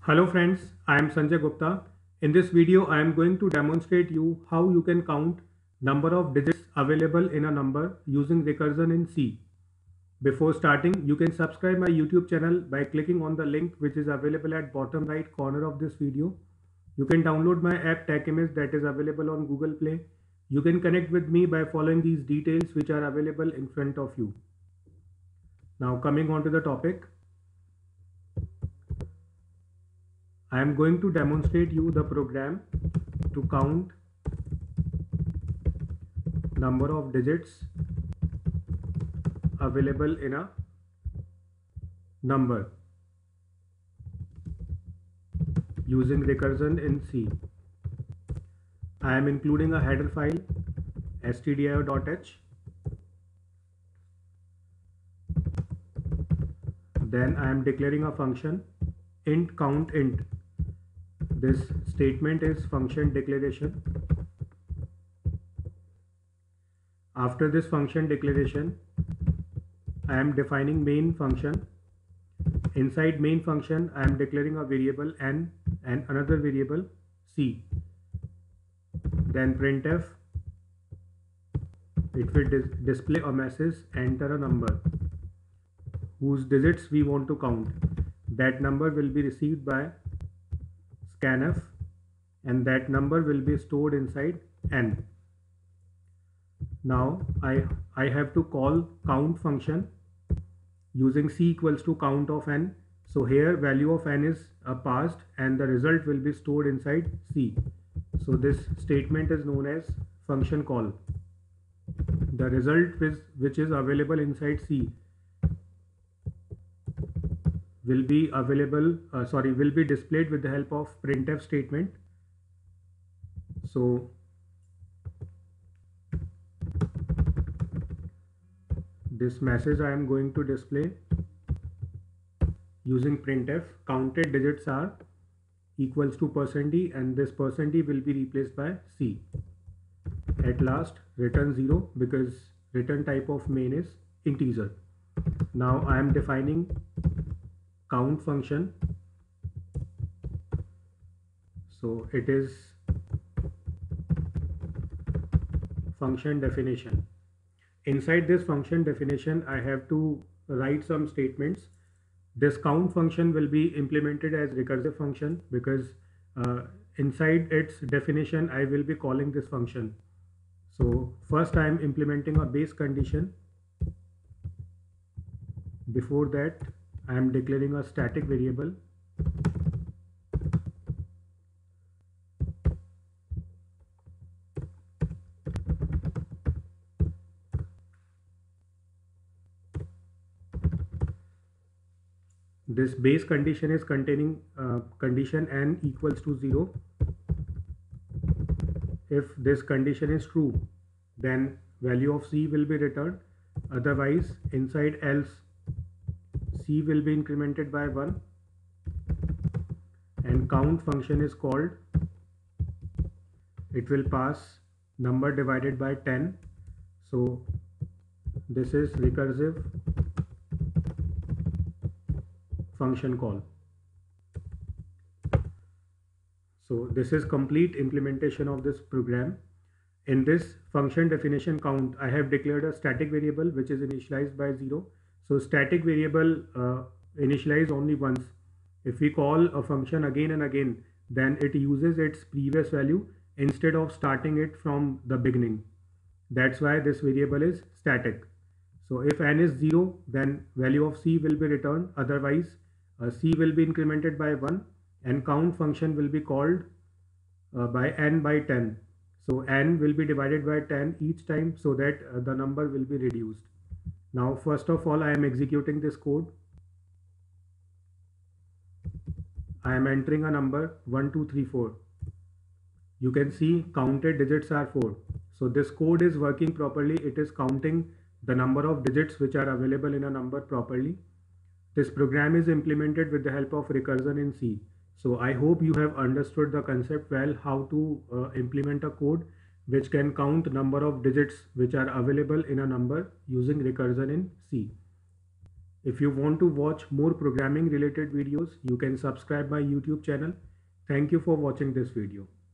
Hello friends, I am Sanjay Gupta. In this video, I am going to demonstrate you how you can count number of digits available in a number using recursion in C. Before starting, you can subscribe my YouTube channel by clicking on the link which is available at bottom right corner of this video. You can download my app TechImage that is available on Google Play. You can connect with me by following these details which are available in front of you. Now coming on to the topic. I am going to demonstrate you the program to count number of digits available in a number using recursion in C. I am including a header file stdio.h. Then I am declaring a function int count int. This statement is function declaration. After this function declaration, I am defining main function. Inside main function, I am declaring a variable n and another variable c. Then printf, it will display a message, enter a number whose digits we want to count. That number will be received by scanf and that number will be stored inside n. Now I have to call count function using c equals to count of n. So here value of n is passed and the result will be stored inside c. So this statement is known as function call. The result which is available inside c will be displayed with the help of printf statement. So this message I am going to display using printf. Counted digits are equals to %d and this %d will be replaced by c. At last return 0 because return type of main is integer. Now I am defining count function. So it is function definition. Inside this function definition, I have to write some statements. This count function will be implemented as recursive function because inside its definition, I will be calling this function. So first I am implementing a base condition. Before that, I am declaring a static variable. This base condition is containing condition n equals to 0. If this condition is true, then value of c will be returned. Otherwise, inside else, c will be incremented by 1 and count function is called. It will pass number divided by 10. So this is recursive function call. So this is complete implementation of this program. In this function definition count, I have declared a static variable which is initialized by 0. So static variable initialize only once. If we call a function again and again, then it uses its previous value instead of starting it from the beginning. That's why this variable is static. So if n is 0, then value of c will be returned. Otherwise, c will be incremented by 1 and count function will be called by n by 10. So n will be divided by 10 each time so that the number will be reduced. Now first of all, I am executing this code. I am entering a number 1, 2, 3, 4. You can see counted digits are 4. So this code is working properly. It is counting the number of digits which are available in a number properly. This program is implemented with the help of recursion in C. So I hope you have understood the concept well, how to implement a code which can count number of digits which are available in a number using recursion in C. If you want to watch more programming related videos, you can subscribe my YouTube channel. Thank you for watching this video.